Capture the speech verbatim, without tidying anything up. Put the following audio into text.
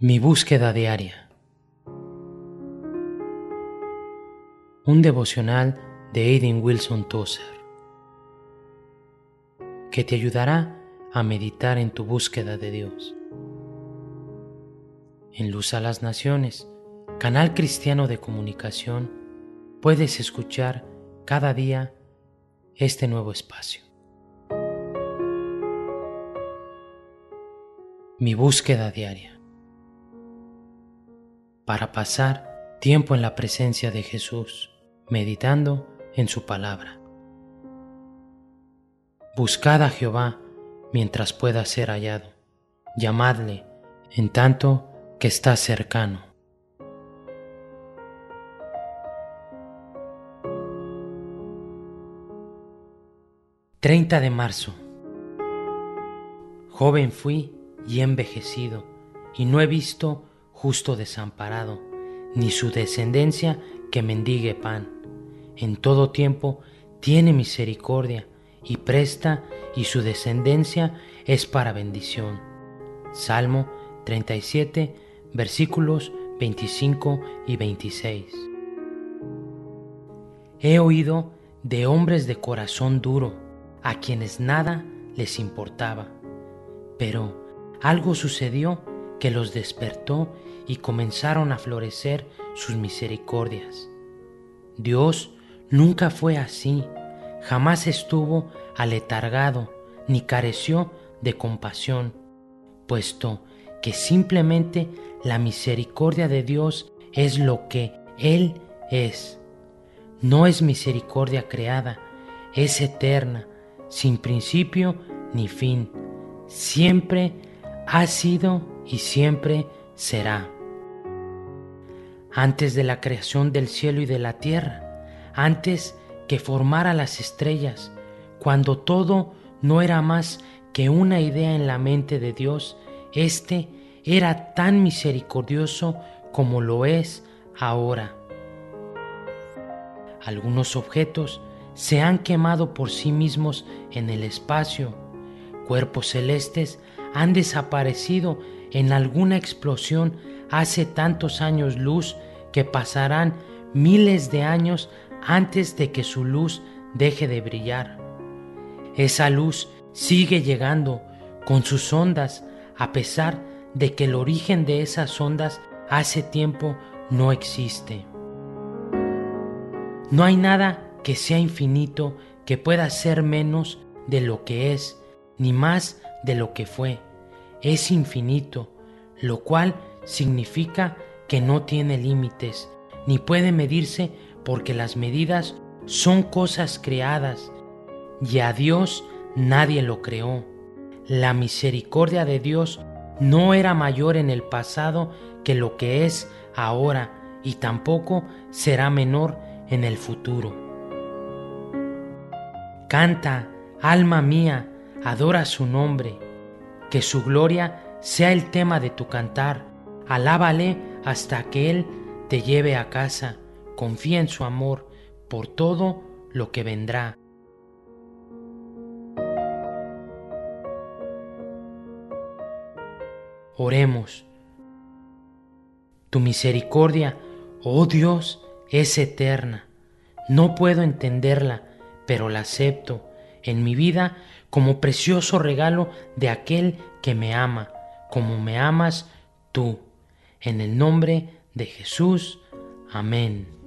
Mi búsqueda diaria. Un devocional de Aidan Wilson Tozer que te ayudará a meditar en tu búsqueda de Dios. En Luz a las Naciones, canal cristiano de comunicación, puedes escuchar cada día este nuevo espacio. Mi búsqueda diaria. Para pasar tiempo en la presencia de Jesús, meditando en su palabra. Buscad a Jehová mientras pueda ser hallado, llamadle en tanto que está cercano. treinta de marzo. Joven fui y he envejecido, y no he visto justo desamparado, ni su descendencia que mendigue pan. En todo tiempo tiene misericordia, y presta, y su descendencia es para bendición. Salmo treinta y siete, versículos veinticinco y veintiséis. He oído de hombres de corazón duro, a quienes nada les importaba, pero algo sucedió que los despertó y comenzaron a florecer sus misericordias. Dios nunca fue así, jamás estuvo aletargado ni careció de compasión, puesto que simplemente la misericordia de Dios es lo que Él es. No es misericordia creada, es eterna, sin principio ni fin. Siempre ha sido y siempre será. Antes de la creación del cielo y de la tierra, antes que formara las estrellas, cuando todo no era más que una idea en la mente de Dios, éste era tan misericordioso como lo es ahora. Algunos objetos se han quemado por sí mismos en el espacio. Cuerpos celestes han desaparecido en alguna explosión hace tantos años luz que pasarán miles de años antes de que su luz deje de brillar. Esa luz sigue llegando con sus ondas, a pesar de que el origen de esas ondas hace tiempo no existe. No hay nada que sea infinito que pueda ser menos de lo que es, ni más de lo que fue. Es infinito, lo cual significa que no tiene límites, ni puede medirse, porque las medidas son cosas creadas, y a Dios nadie lo creó. La misericordia de Dios no era mayor en el pasado que lo que es ahora, y tampoco será menor en el futuro. Canta, alma mía, adora su nombre, que su gloria sea el tema de tu cantar. Alábale hasta que Él te lleve a casa. Confía en su amor por todo lo que vendrá. Oremos. Tu misericordia, oh Dios, es eterna. No puedo entenderla, pero la acepto en mi vida como precioso regalo de aquel que me ama, como me amas tú. En el nombre de Jesús. Amén.